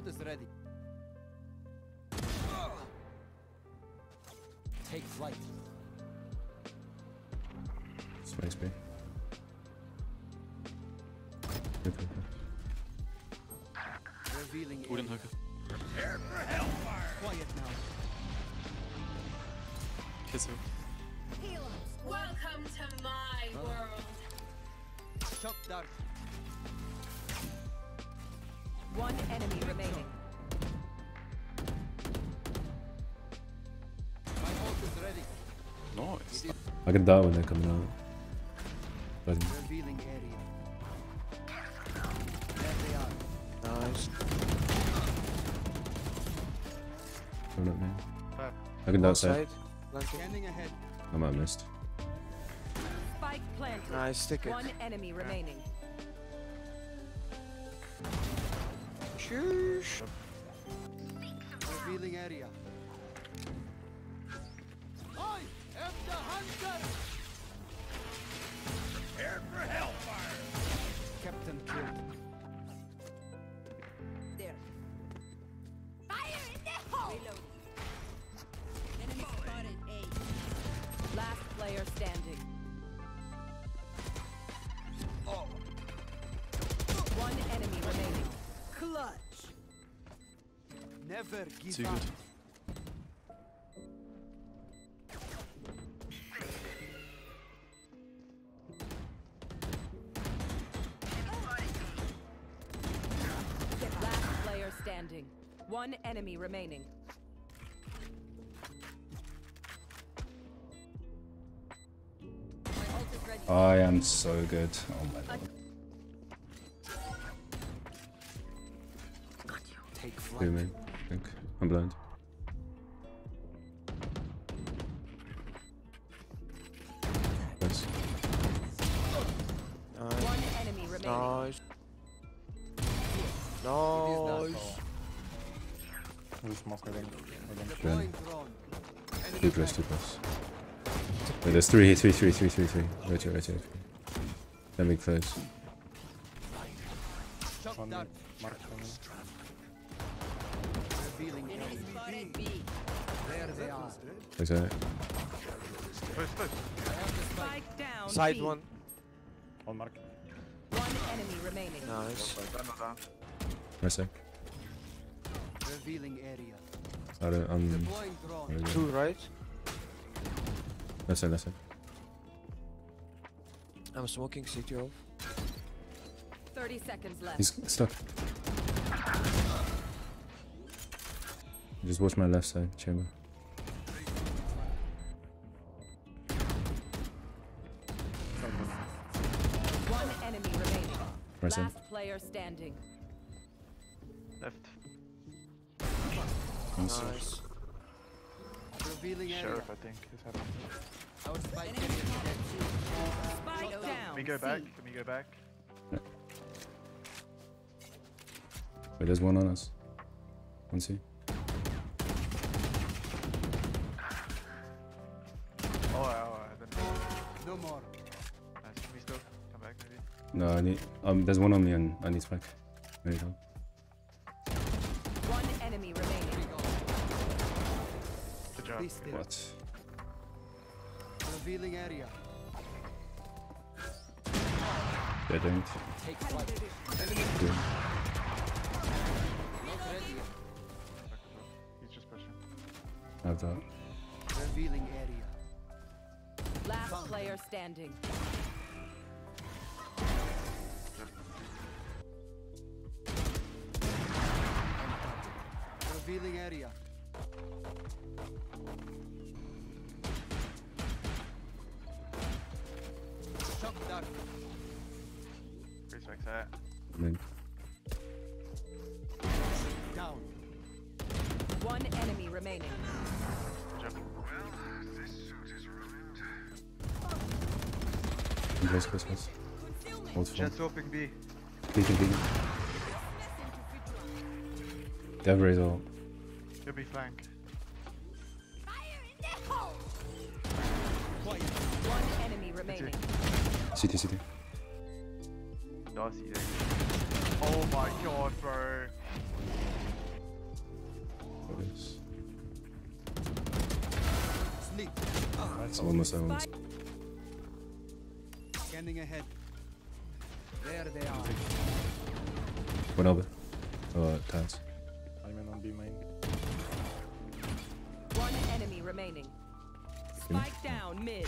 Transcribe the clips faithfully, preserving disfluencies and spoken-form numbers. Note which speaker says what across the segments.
Speaker 1: is ready. Take flight.
Speaker 2: Space B. Good, good, good.
Speaker 1: Revealing
Speaker 3: Uden
Speaker 1: area.
Speaker 3: højre.
Speaker 1: Prepare for hellfire. Quiet now.
Speaker 3: Kiss her.
Speaker 4: Welcome to my world.
Speaker 1: Shock dart.
Speaker 5: One enemy remaining.
Speaker 1: My ult is ready.
Speaker 3: Nice.
Speaker 2: I can die when they're coming out. But
Speaker 1: Revealing area. There they are.
Speaker 6: Nice.
Speaker 2: coming up, man.
Speaker 7: Fab.
Speaker 2: I can die outside.
Speaker 6: Planting.
Speaker 1: Scanning ahead.
Speaker 2: I might have missed.
Speaker 5: Spike planted.
Speaker 6: Nice, stick it.
Speaker 5: One enemy remaining.
Speaker 6: Sheesh.
Speaker 1: Revealing area. I am the hunter. Prepare for hellfire. Captain killed.
Speaker 5: There. Fire in the hole. Reload. Enemy spotted. A. Last player standing.
Speaker 1: Oh.
Speaker 5: One enemy remaining. Clutch.
Speaker 1: Never give
Speaker 3: Too
Speaker 1: up.
Speaker 3: good.
Speaker 5: Last player standing. One enemy remaining. My ult is ready.
Speaker 2: I am so good. Oh my god.
Speaker 1: Take flight.
Speaker 2: Two main. I think. I'm blind. Nice.
Speaker 6: Nice.
Speaker 5: One enemy remaining.
Speaker 6: Nice. Nice.
Speaker 7: Who's smoker then?
Speaker 1: Deploying drone. Enemy
Speaker 2: Two plus,
Speaker 1: flag.
Speaker 2: two plus. Wait, there's three, three, three, three, three, three. Right here, right here. Let me close.
Speaker 1: Shock
Speaker 7: One
Speaker 1: dart.
Speaker 7: mark for me.
Speaker 1: Revealing
Speaker 5: Enemy
Speaker 1: area.
Speaker 5: spotted B.
Speaker 1: There they are.
Speaker 2: Is that it?
Speaker 7: Close, close.
Speaker 1: I have the spike.
Speaker 5: Spike down.
Speaker 6: Side
Speaker 5: B.
Speaker 6: one.
Speaker 7: One mark.
Speaker 5: One enemy remaining.
Speaker 6: Nice.
Speaker 2: Right sec.
Speaker 1: Revealing area.
Speaker 2: I don't, um,
Speaker 1: Deploying drone.
Speaker 2: there we go.
Speaker 6: Two right.
Speaker 2: Left side, left side.
Speaker 6: I'm smoking city off.
Speaker 5: Thirty seconds left.
Speaker 2: He's stuck. Just watch my left side chamber.
Speaker 5: One enemy remaining.
Speaker 2: Right side.
Speaker 5: Last player standing.
Speaker 7: Left.
Speaker 2: Nice.
Speaker 6: Nice.
Speaker 1: Revealing area.
Speaker 7: Sheriff, I think, is happening.
Speaker 1: Our spike area is dead.
Speaker 5: Spike down.
Speaker 7: Can we go
Speaker 5: C.
Speaker 7: back? Can we go back?
Speaker 2: Wait, there's one on us. One C.
Speaker 7: Oh, oh, I don't know.
Speaker 1: No more.
Speaker 7: Nice. Can we still come back maybe?
Speaker 2: No, I need. Um, there's one on me and I need spike. There you go.
Speaker 5: One enemy remaining.
Speaker 7: Good job.
Speaker 1: Be still.
Speaker 2: What?
Speaker 1: Revealing area.
Speaker 2: They don't.
Speaker 1: Take flight.
Speaker 2: Yeah.
Speaker 1: Not ready.
Speaker 7: He's just pushing.
Speaker 2: I have that.
Speaker 1: Revealing area.
Speaker 5: Last player standing.
Speaker 1: Revealing area. Shock dart.
Speaker 7: Respect that.
Speaker 2: I mean,
Speaker 1: Down.
Speaker 5: One enemy remaining.
Speaker 7: Good job.
Speaker 2: close, close, close. Hold for.
Speaker 7: Jet's open B.
Speaker 2: Peeking, peeking. They have razor.
Speaker 7: Could be flank.
Speaker 1: Quiet.
Speaker 5: One enemy remaining.
Speaker 2: C T, C T.
Speaker 7: Darcy there. Oh my god, bro.
Speaker 1: complete.
Speaker 2: Almost, almost.
Speaker 1: Scanning ahead. There they are.
Speaker 2: One over. Oh, tiles.
Speaker 8: I'm in on B main.
Speaker 5: One enemy remaining. Spike down mid.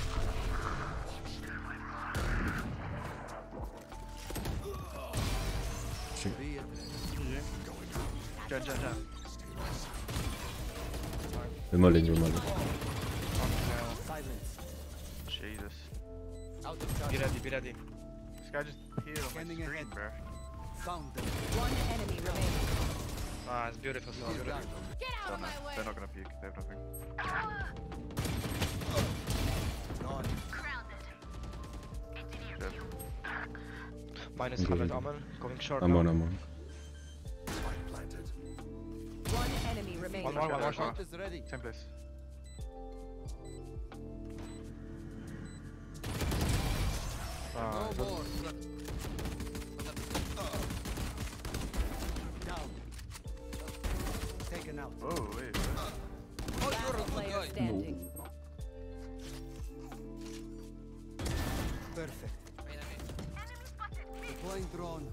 Speaker 2: Shit.
Speaker 1: Be it.
Speaker 7: Jump, jump, jump.
Speaker 2: Remodeling, remodeling.
Speaker 1: Silence.
Speaker 7: Jesus.
Speaker 1: Out of charge.
Speaker 9: Be ready, be ready.
Speaker 7: This guy just healed on my
Speaker 1: Scanning
Speaker 7: screen,
Speaker 1: ahead.
Speaker 7: bro.
Speaker 1: Found them.
Speaker 5: One enemy remaining.
Speaker 9: Ah, it's beautiful, so
Speaker 1: He's
Speaker 9: beautiful.
Speaker 1: down.
Speaker 4: Get out
Speaker 7: Don't
Speaker 4: of
Speaker 7: know.
Speaker 4: my way.
Speaker 7: They're not gonna peek. They have nothing.
Speaker 1: Gone.
Speaker 7: Dead.
Speaker 9: Minus
Speaker 2: Okay,
Speaker 9: one hundred
Speaker 2: okay.
Speaker 9: armor, going short
Speaker 2: I'm
Speaker 9: now.
Speaker 2: on, I'm on.
Speaker 5: One enemy remaining.
Speaker 9: One more, one more
Speaker 7: Short.
Speaker 9: short.
Speaker 1: Shot is ready.
Speaker 7: Same place. Ah,
Speaker 1: No more. Down. Taken out.
Speaker 7: oh, wait.
Speaker 5: Last player standing.
Speaker 1: Perfect. Deploying drone.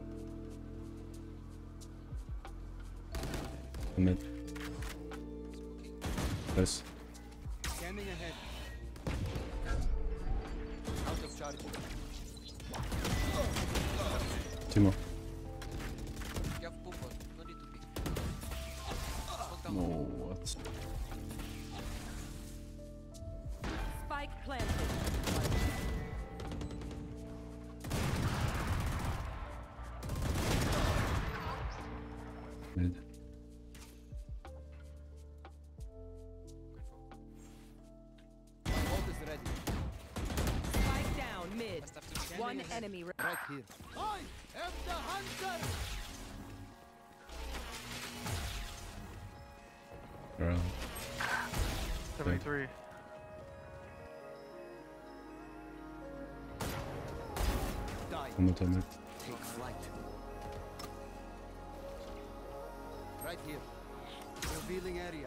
Speaker 2: I'm in. Yes.
Speaker 1: Scanning ahead. Out of charge.
Speaker 2: Two more.
Speaker 6: You have pump on. No need to pick.
Speaker 2: No, what?
Speaker 5: Spike planted.
Speaker 2: Mid.
Speaker 1: Ult is ready.
Speaker 5: Spike down mid. One enemy. Re-
Speaker 1: Right here. I am the hunter.
Speaker 2: Around.
Speaker 7: seventy-three.
Speaker 1: Die.
Speaker 2: One more time mid.
Speaker 1: Take flight. Right here. Revealing area.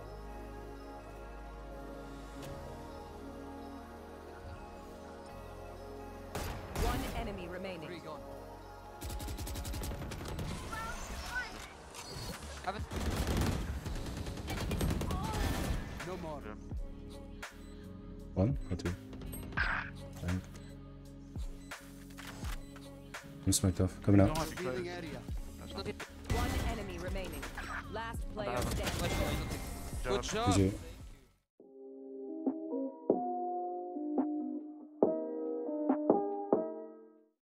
Speaker 5: One enemy remaining.
Speaker 1: Three gone.
Speaker 6: Haven't.
Speaker 1: No more.
Speaker 2: One or two? Bang. I'm smoked off. Coming out.
Speaker 1: Revealing area.
Speaker 5: One enemy remaining. Last player standing.
Speaker 6: Good job.
Speaker 2: G G.